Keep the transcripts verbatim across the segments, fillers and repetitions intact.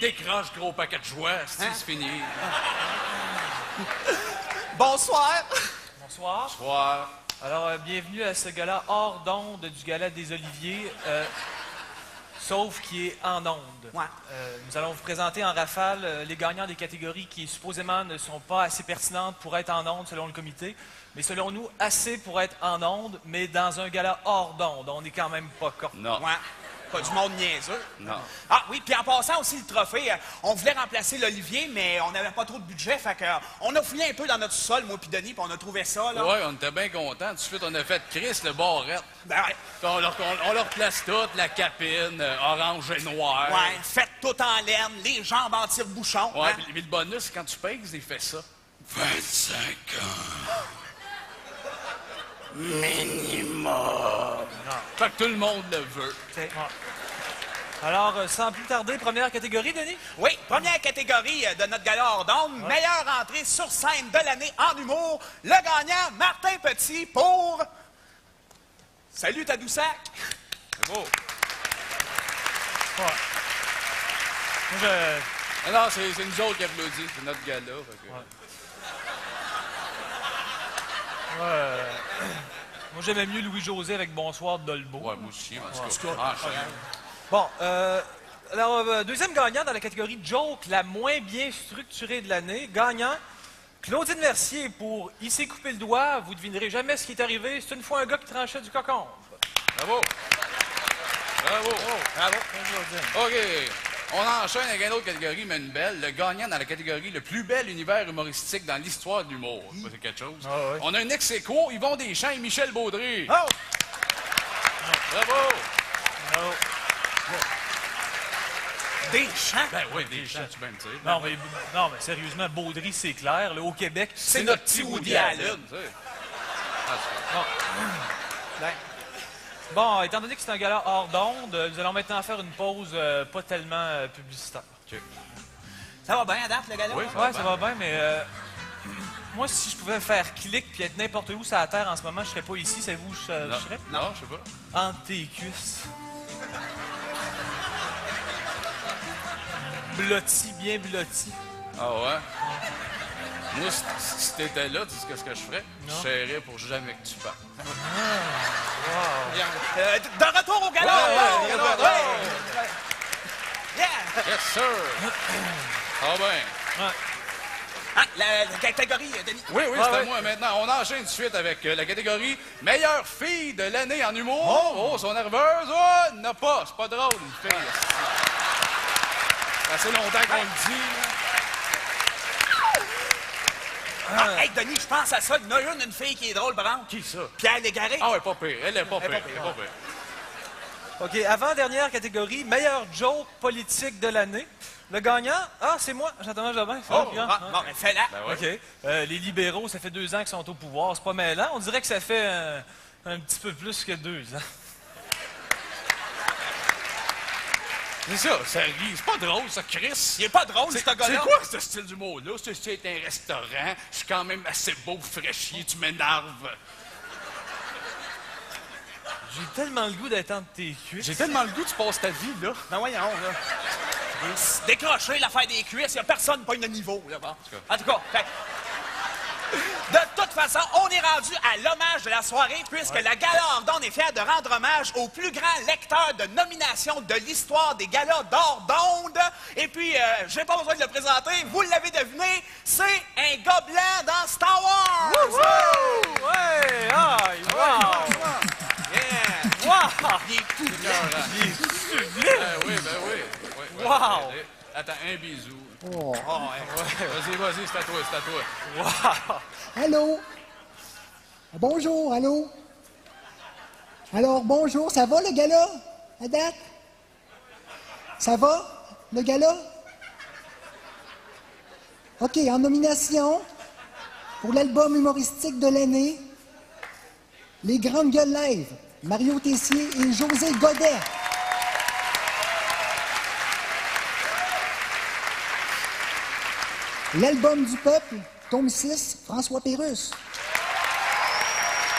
décroche, gros paquet de joie, c'est Hein? fini. Bonsoir. Bonsoir. Bonsoir. Alors, euh, bienvenue à ce gala hors d'onde du gala des Oliviers, euh, sauf qui est en onde. Ouais. Euh, nous allons vous présenter en rafale euh, les gagnants des catégories qui, supposément, ne sont pas assez pertinentes pour être en onde selon le comité, mais selon nous, assez pour être en onde, mais dans un gala hors d'onde. On n'est quand même pas con. Non. Ouais. Pas du monde niaiseux. Non. Ah oui, puis en passant aussi le trophée, euh, on voulait remplacer l'Olivier, mais on n'avait pas trop de budget, fait que, euh, on a fouillé un peu dans notre sol, moi puis Denis, puis on a trouvé ça, là. Ouais, on était bien contents. Tout de suite, on a fait Chris, le barrette. Ben ouais. Puis On leur, on, on leur place toute, la capine, euh, orange et noir. Ouais, fait tout en laine, les jambes en tire-bouchon. Ouais, hein. puis, puis le bonus, quand tu pèses, il fait ça. vingt-cinq ans. Minimum. Fait que tout le monde le veut. Ouais. Alors, euh, sans plus tarder, première catégorie, Denis? Oui, première catégorie euh, de notre gala hors d'onde, meilleure entrée sur scène de l'année en humour. Le gagnant, Martin Petit, pour... Salut Tadoussac! C'est beau. Ouais. Moi, je... Ah non, c'est c'est nous autres qui applaudissent. C'est notre gala. Fait que... Ouais. Ouais. Moi, j'aimais mieux Louis-José avec Bonsoir de Dolbeau. Ouais, moi aussi, en Ouais. tout cas. Franchement. Bon, euh, alors, euh, deuxième gagnant dans la catégorie joke, la moins bien structurée de l'année. Gagnant, Claudine Mercier pour Il s'est coupé le doigt. Vous devinerez jamais ce qui est arrivé. C'est une fois un gars qui tranchait du cocon. Bravo. Bravo. Bravo! OK. On enchaîne avec une autre catégorie, mais une belle. Le gagnant dans la catégorie le plus bel univers humoristique dans l'histoire de l'humour. Ça, C'est quelque chose. Ah ouais. On a un ex-écho, Yvon Deschamps et Michel Baudry. Oh! Bravo. Non, Des chants! Ben oui, Deschamps, tu peux me dire. non, mais, non, mais sérieusement, Baudry, c'est clair. Là, au Québec, C'est notre petit Woody Allen. tu sais. Ah, c'est- Bon. Ben, Bon, étant donné que c'est un gala hors d'onde, euh, nous allons maintenant faire une pause euh, pas tellement euh, publicitaire. OK. ça va bien à date, le gala? Oui, hein? ça va Ouais, ça va bien, mais euh, moi, si je pouvais faire clic puis être n'importe où sur la Terre en ce moment, je serais pas ici. Savez-vous où je, je Non, serais? non, je sais pas. Entre tes cuisses. Blotti, bien blotti. Ah ouais? Moi, si, si t'étais là, tu sais ce que je ferais? Non. Je serrais pour jamais que tu partes. Bien. Euh, de retour au gala! Ouais, hors ouais, d'onde, ouais, ouais. ouais. Yeah! Yes, sir! Ah ben. Ouais. Hein, la, la catégorie, euh, Denis? Oui, oui, Ah c'est à ouais. moi maintenant. On enchaîne tout de suite avec euh, la catégorie meilleure fille de l'année en humour. Oh, sont nerveuses? Oh, n'a pas. C'est pas drôle, une fille. Ça fait longtemps qu'on le dit. Ah, hey, Denis, je pense à ça. Il y en a une, une fille qui est drôle, Brown. Qui ça? Pierre Légaré. Ah ouais, pas pire. Elle est pas Elle est pire. pas Elle est pire. pas pire. OK, avant-dernière catégorie, meilleur joke politique de l'année. Le gagnant, ah, c'est moi, Jean-Thomas Jobin. c'est Oh, ça, bien, Ah, hein? bon, mais fais-la. Ben ouais. OK. Euh, les libéraux, ça fait deux ans qu'ils sont au pouvoir. C'est pas mêlant. On dirait que ça fait euh, un petit peu plus que deux ans. C'est ça, ça rit. C'est pas drôle, ça, Chris. Il est pas drôle, ce C'est gars-là. quoi ce style d'humour-là? C'est c'est un restaurant. Je suis quand même assez beau, fraîchier. Tu m'énerves. J'ai tellement le goût d'être entre tes cuisses. J'ai tellement le goût que tu passes ta vie, là. Ben voyons, là. Décrocher l'affaire des cuisses, il n'y a personne qui pogne le niveau, là. Bon. En tout cas, fait- de toute façon, on est rendu à l'hommage de la soirée, puisque la Gala hors d'onde est fière de rendre hommage au plus grand lecteur de nomination de l'histoire des galas d'hors d'onde. Et puis, euh, j'ai pas besoin de le présenter, vous l'avez deviné, c'est un gars blanc dans Star Wars! Wouhou! Ouais! Ah! Wow! Yeah! Wow! Il est tout blanc. Il est Ben oui, ben oui. Ouais, ouais. Wow! Allez. Attends, un bisou. Oh, ouais. Vas-y, vas-y, c'est à toi, c'est à toi. Wow! Allô? Bonjour, allô? Alors, bonjour, ça va le gala? À date? Ça va, le gala? OK, en nomination pour l'album humoristique de l'année, Les Grandes Gueules Live, Mario Tessier et José Godet. L'album du peuple, tome six, François Pérusse.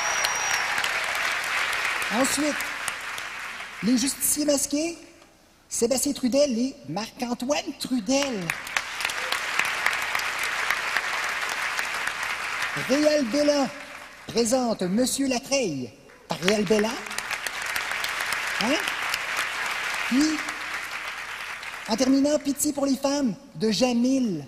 Ensuite, Les Justiciers masqués, Sébastien Trudel et Marc-Antoine Trudel. Réal Bélan présente Monsieur Latreille par Réal Bélan. Hein? Puis, en terminant, Pitié pour les femmes de Jamil.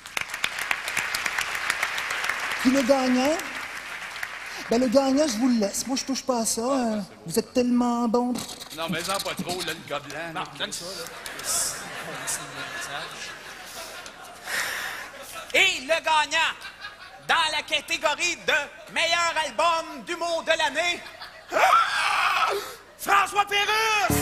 Puis le gagnant, ben le gagnant, je vous le laisse. Moi, je touche pas à ça. Ah, hein. ben, c'est beau. Vous êtes tellement bon. Non, mais en pas trop, là, le gars blanc. Non, là. donne ça, là. Et le gagnant dans la catégorie de meilleur album d'humour de l'année, ah! François Pérusse!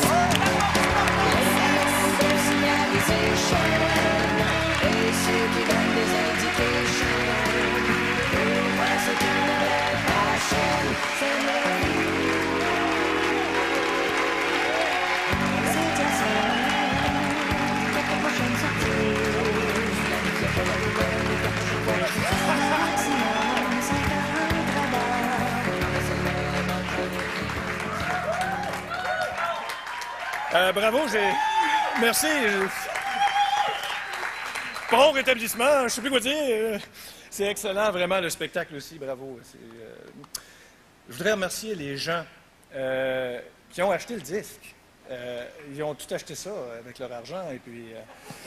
Euh, bravo, j'ai... Merci. Je- Bon rétablissement, je sais plus quoi dire. Euh, C'est excellent, vraiment, le spectacle aussi, bravo. C'est, euh, Je voudrais remercier les gens euh, qui ont acheté le disque. Euh, ils ont tout acheté ça avec leur argent, et puis... euh,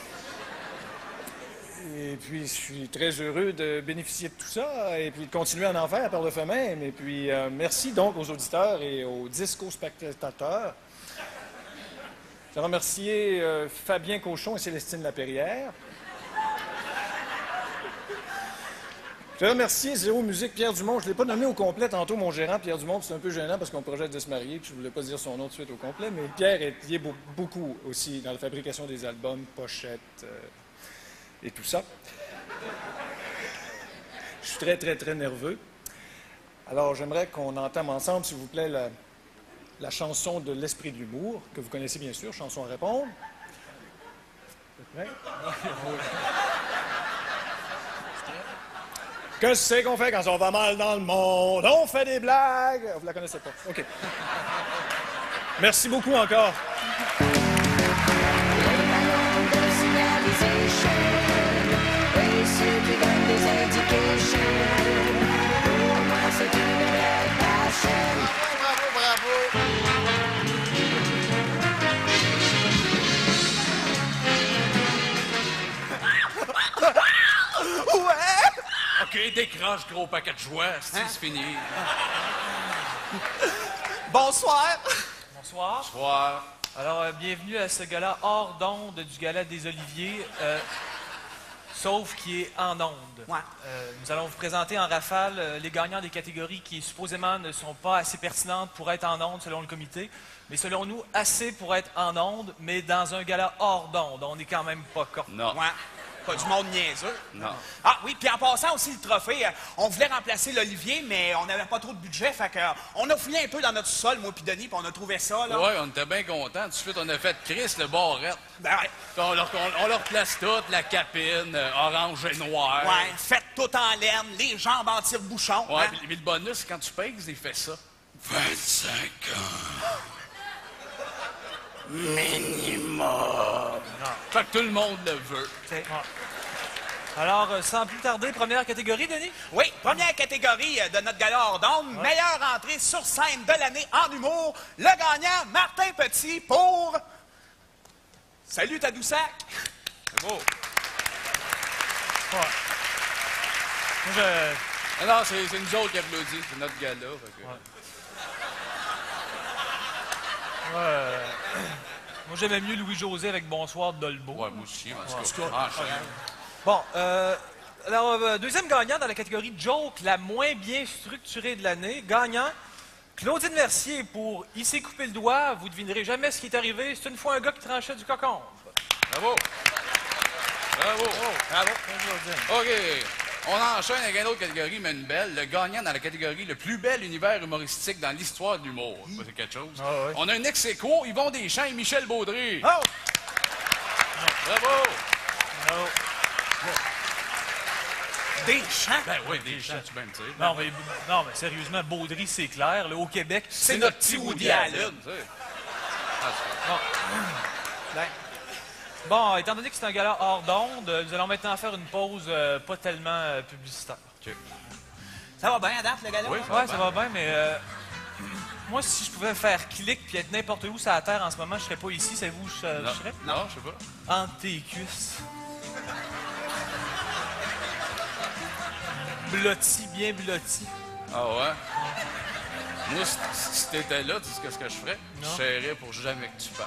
Et puis, je suis très heureux de bénéficier de tout ça, et puis de continuer à en faire par le fait même. Et puis, euh, merci donc aux auditeurs et aux disco-spectateurs. Je voudrais remercier euh, Fabien Cochon et Célestine Lapérière. Je voudrais remercier Zéro Musique, Pierre Dumont. Je ne l'ai pas nommé au complet tantôt, mon gérant, Pierre Dumont, puis c'est un peu gênant parce qu'on projette de se marier, puis je ne voulais pas dire son nom tout de suite au complet, mais Pierre est lié beau- beaucoup aussi dans la fabrication des albums, pochettes euh, et tout ça. Je suis très, très, très nerveux. Alors, j'aimerais qu'on entame ensemble, s'il vous plaît, la, la chanson de l'esprit de l'humour, que vous connaissez bien sûr, chanson à répondre. Vous êtes prêts? Que c'est qu'on fait quand on va mal dans le monde? On fait des blagues! Vous la connaissez pas? OK. Merci beaucoup encore. Bravo, bravo. OK, décroche, gros paquet de joie. C'est c'est fini. Bonsoir! Bonsoir. Soir. Alors, euh, bienvenue à ce gala hors d'onde du gala des Oliviers, euh, sauf qui est en onde. Ouais. Euh, nous allons vous présenter en rafale euh, les gagnants des catégories qui, supposément, ne sont pas assez pertinentes pour être en onde selon le comité, mais selon nous, assez pour être en onde, mais dans un gala hors d'onde. On n'est quand même pas con. Non. Ouais. Pas du monde niaiseux. Non. Ah oui, puis en passant aussi le trophée, euh, on voulait remplacer l'Olivier, mais on n'avait pas trop de budget, fait que euh, on a fouillé un peu dans notre sol, moi puis Denis, puis on a trouvé ça, là. Ouais, on était bien contents. Tout de suite, on a fait Chris le barrette. Ben ouais. Puis On leur, on, on leur place toute, la capine, euh, orange et noir. Ouais, fait tout en laine, les jambes en tire-bouchon. Ouais, hein. puis puis le bonus, c'est quand tu pèses, il fait ça. vingt-cinq ans. Minimum. Fait que tout le monde le veut. C'est- Alors, euh, sans plus tarder, première catégorie, Denis? Oui, première catégorie euh, de notre gala hors d'onde, meilleure entrée sur scène de l'année en humour. Le gagnant, Martin Petit, pour... Salut Tadoussac! C'est beau. Ouais. Moi, je- Ah non, c'est c'est nous autres qui applaudissent. C'est notre gala. Fait que... moi, euh, moi, j'aimais mieux Louis-José avec Bonsoir Dolbeau. Ouais, moi aussi, en tout cas. Ah, je- Bon, euh, alors, euh, deuxième gagnant dans la catégorie joke, la moins bien structurée de l'année. Gagnant, Claudine Mercier pour Il s'est coupé le doigt. Vous devinerez jamais ce qui est arrivé. C'est une fois un gars qui tranchait du cocon. Bravo. Bravo. Bravo. OK. On enchaîne avec une autre catégorie, mais une belle. Le gagnant dans la catégorie le plus bel univers humoristique dans l'histoire de l'humour. Ça, c'est quelque chose. Ah ouais. On a un ex-écho, Yvon Deschamps et Michel Baudry. Oh! Bravo. Des chants! Ben oui, Deschamps, tu peux me dire. Non, mais, non, mais sérieusement, Baudry, c'est clair. Là, au Québec, C'est notre petit Woody Allen. tu sais. Ah, c'est- Ben, bon, étant donné que c'est un gala hors d'onde, euh, nous allons maintenant faire une pause euh, pas tellement euh, publicitaire. OK. Ça va bien à date, le gala? Oui, hein? ça va Ouais, ça va bien, mais euh, moi, si je pouvais faire clic puis être n'importe où sur la Terre en ce moment, je serais pas ici. Savez-vous où je, je Non, serais? non, je sais pas. Entre tes cuisses. Blotti, bien blotti. Ah ouais? Moi, si, si t'étais là, tu sais ce que je ferais? Non. Je serais pour jamais que tu partes.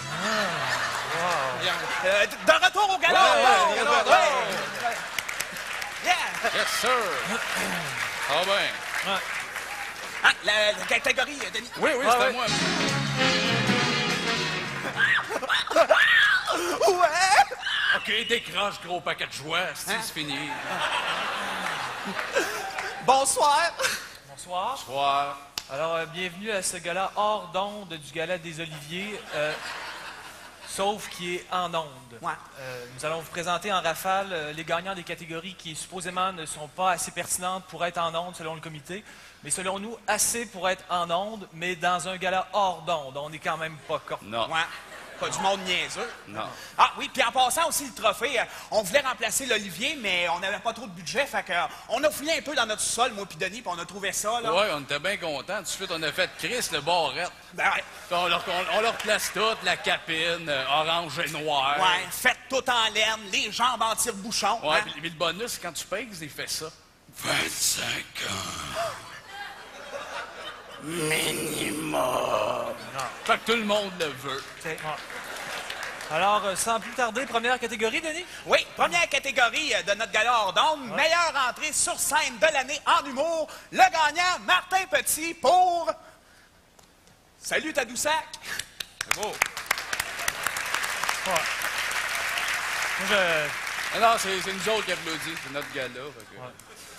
Euh, de retour au gala! Ouais, Bon, ouais, gala, ouais, ouais. Yeah! Yes, sir! Ah ben. Ouais. Ah, la, la catégorie, euh, Denis. Oui, oui, Ah, c'est à ouais. moi. Ouais! OK, décroche, gros paquet de joie. C'est Hein? c'est fini. Bonsoir! Bonsoir. Soir. Alors, euh, bienvenue à ce gala hors d'onde du gala des Oliviers, euh, sauf qui est en onde. Ouais. Euh, nous allons vous présenter en rafale euh, les gagnants des catégories qui, supposément, ne sont pas assez pertinentes pour être en onde selon le comité, mais selon nous, assez pour être en onde, mais dans un gala hors d'onde. On n'est quand même pas con. Non. Ouais. Pas du monde niaiseux. Non. Ah oui, puis en passant aussi le trophée, euh, on voulait remplacer l'Olivier, mais on n'avait pas trop de budget, fait que euh, on a fouillé un peu dans notre sol, moi puis Denis, puis on a trouvé ça, là. Ouais, on était bien contents. Tout de suite, on a fait Chris le barrette. Ben ouais. Puis On leur, on, on leur place toute la capine, euh, orange et noir. Ouais, fait tout en laine, les jambes en tire-bouchon. Ouais, hein. puis puis le bonus, c'est quand tu pèses, il fait ça. vingt-cinq ans. Minimum. Fait que tout le monde le veut. Ouais. Alors, euh, sans plus tarder, première catégorie, Denis? Oui, première catégorie euh, de notre gala hors d'onde, meilleure entrée sur scène de l'année en humour. Le gagnant, Martin Petit, pour... Salut Tadoussac! C'est beau. Ouais. Moi, je... Ah non, c'est c'est nous autres qui applaudissent. C'est notre gala. Fait que... Ouais.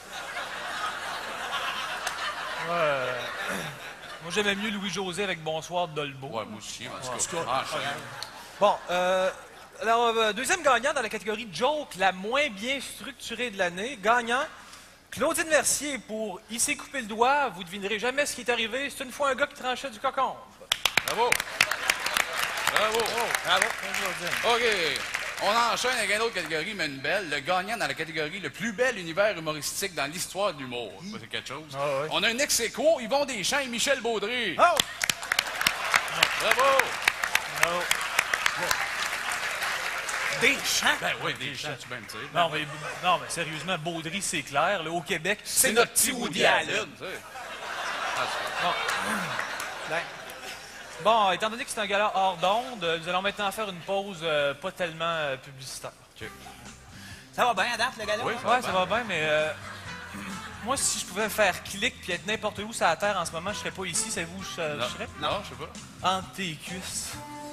Ouais. Moi, j'aimais mieux Louis-José avec Bonsoir de Dolbeau. Ouais, moi aussi, en Ouais. tout cas. Ah, je- Bon, euh, alors, euh, deuxième gagnant dans la catégorie joke, la moins bien structurée de l'année. Gagnant, Claudine Mercier pour Il s'est coupé le doigt. Vous devinerez jamais ce qui est arrivé. C'est une fois un gars qui tranchait du cocon. Bravo. Bravo. Bravo. OK. On enchaîne avec une autre catégorie, mais une belle. Le gagnant dans la catégorie le plus bel univers humoristique dans l'histoire de l'humour. Ça, c'est quelque chose. Ah ouais. On a un ex-écho, Yvon Deschamps et Michel Baudry. Oh! Bravo. Des chants! Ben oui, Deschamps, tu peux me dire. Non, mais, non, mais sérieusement, Baudry, c'est clair. Là, au Québec, C'est notre petit Woody Allen. tu sais. Ah, c'est- Ben, bon, étant donné que c'est un gala hors d'onde, euh, nous allons maintenant faire une pause euh, pas tellement euh, publicitaire. OK. Ça va bien à date, le gala? Oui, hein? ça Ouais, va ça bien. va bien, mais euh, moi, si je pouvais faire clic puis être n'importe où sur la Terre en ce moment, je serais pas ici. Savez-vous où je, je Non, serais? non, je sais pas. Entre tes cuisses.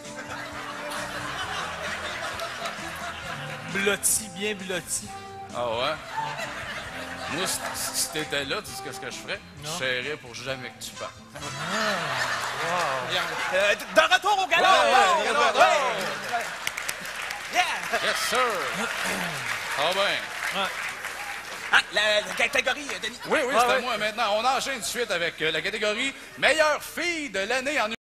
Blotti, bien blotti. Ah ouais? Moi, si, si t'étais là, tu sais ce que je ferais? Non. Je serais pour jamais que tu partes. Euh, de de retour au gala! Ouais, Bon, ouais, gala, ouais, ouais. Yeah! Yes, sir! Ah ben. Ouais. Ah, la, la catégorie, euh, Denis. Oui, oui, Ah c'est à ouais. moi maintenant. On enchaîne tout de suite avec euh, la catégorie meilleure fille de l'année en